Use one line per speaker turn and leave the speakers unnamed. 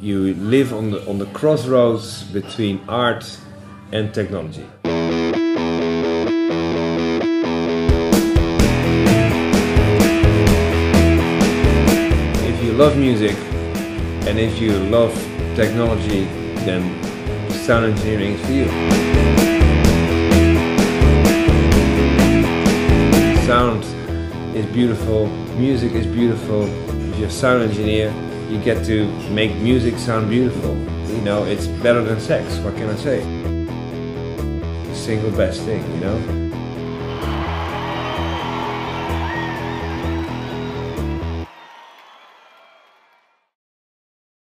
You live on the crossroads between art and technology. If you love music and if you love technology, then sound engineering is for you. Sound is beautiful, music is beautiful. If you're a sound engineer, you get to make music sound beautiful. You know, it's better than sex, what can I say? The single best thing, you know?